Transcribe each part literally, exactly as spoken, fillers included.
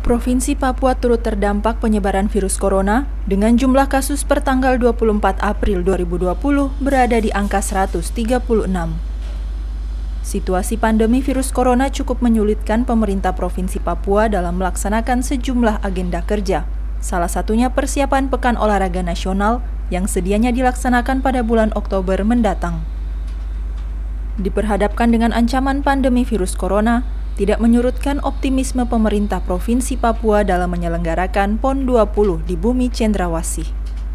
Provinsi Papua turut terdampak penyebaran virus corona dengan jumlah kasus per tanggal dua puluh empat April dua ribu dua puluh berada di angka seratus tiga puluh enam. Situasi pandemi virus corona cukup menyulitkan pemerintah Provinsi Papua dalam melaksanakan sejumlah agenda kerja. Salah satunya persiapan Pekan Olahraga Nasional yang sedianya dilaksanakan pada bulan Oktober mendatang. Diperhadapkan dengan ancaman pandemi virus corona, tidak menyurutkan optimisme pemerintah Provinsi Papua dalam menyelenggarakan PON dua puluh di Bumi Cendrawasih.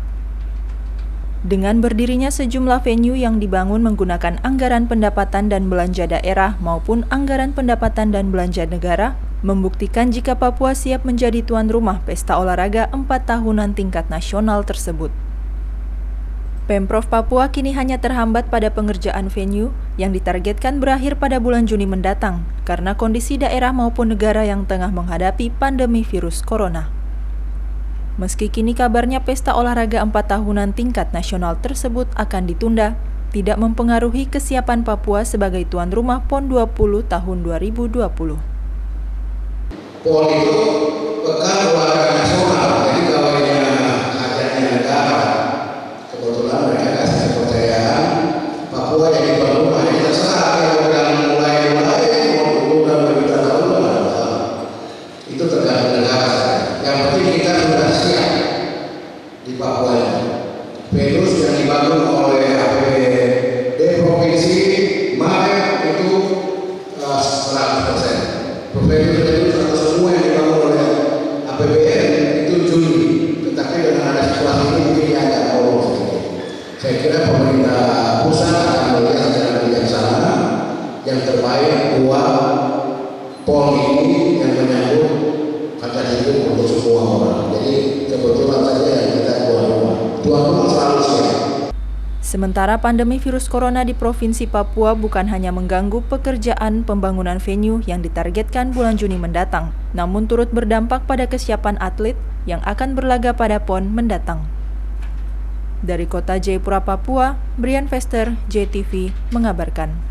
Dengan berdirinya sejumlah venue yang dibangun menggunakan anggaran pendapatan dan belanja daerah maupun anggaran pendapatan dan belanja negara, membuktikan jika Papua siap menjadi tuan rumah pesta olahraga empat tahunan tingkat nasional tersebut. Pemprov Papua kini hanya terhambat pada pengerjaan venue yang ditargetkan berakhir pada bulan Juni mendatang karena kondisi daerah maupun negara yang tengah menghadapi pandemi virus corona. Meski kini kabarnya pesta olahraga empat tahunan tingkat nasional tersebut akan ditunda, tidak mempengaruhi kesiapan Papua sebagai tuan rumah PON dua puluh tahun dua ribu dua puluh. PON itu Pekan Olahraga Nasional, jadi gawainya hajatnya negara. Kebetulan mereka kasih kepercayaan Papua jadi tuan rumah, jadi terserah kalau udah mulai-mulai mau dulu dan berita tahun itu tergantung negara. Yang penting kita sudah siap di Papua ini. Venus yang dibangun oleh A P B D Provinsi Maret itu uh, seratus persen. Venus atau semua yang dibangun oleh A P B N itu Juni. Tetapi dengan ada situasi ini mungkin agak polos. Saya kira pemerintah pusat akan melihat secara bijaksana yang terbaik buat PON ini yang menyambut hajat hidup untuk semua orang. Jadi kebetulan saja yang kita tuan rumah. Tuan rumah selalu siap. Sementara pandemi virus corona di Provinsi Papua bukan hanya mengganggu pekerjaan pembangunan venue yang ditargetkan bulan Juni mendatang, namun turut berdampak pada kesiapan atlet yang akan berlaga pada PON mendatang. Dari kota Jayapura, Papua, Brian Vester, J T V, mengabarkan.